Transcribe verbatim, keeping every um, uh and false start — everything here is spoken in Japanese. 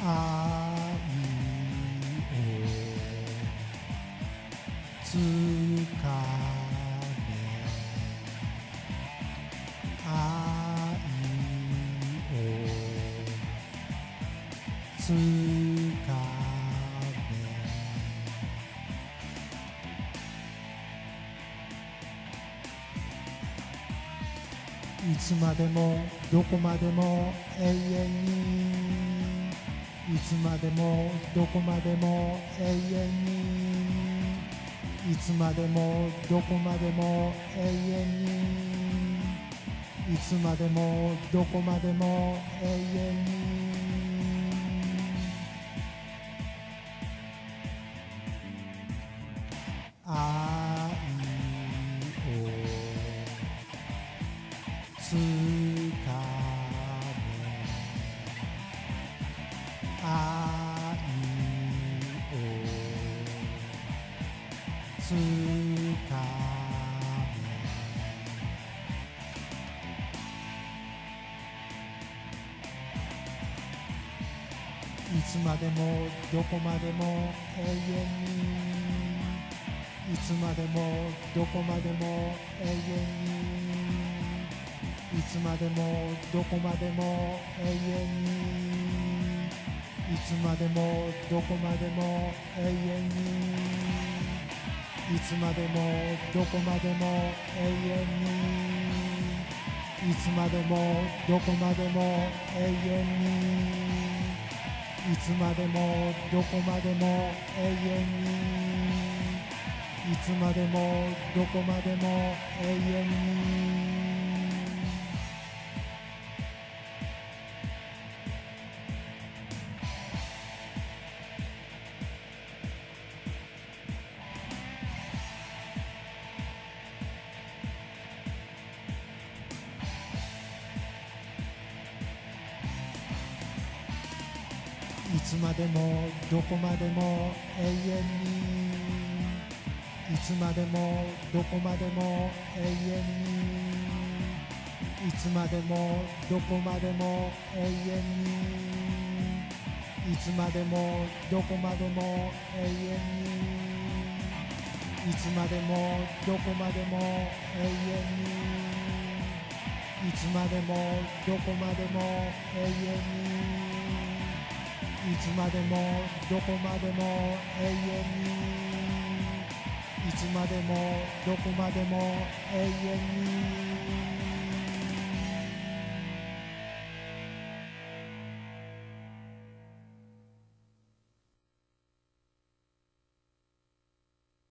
つかめ愛をつかめいつまでもどこまでも永遠にいつまでもどこまでも永遠にいつまでもどこまでも永遠にいつまでもどこまでも永遠に愛をつかめ愛をつかめいつまでもどこまでも永遠にいつまでもどこまでも永遠にいつまでもどこまでも永遠にいつまでもどこまでも永遠にいつまでもどこまでも永遠にいつまでもどこまでも永遠にいつまでもどこまでも永遠にいつまでもどこまでも永遠にいつまでもどこまでも永遠にいつまでもどこまでも永遠にいつまでもどこまでも永遠にいつまでもどこまでも永遠にいつまでもどこまでも永遠にいつまでもどこまでも永遠にいつまでもどこまでも永遠にいつまでもどこまでも永遠に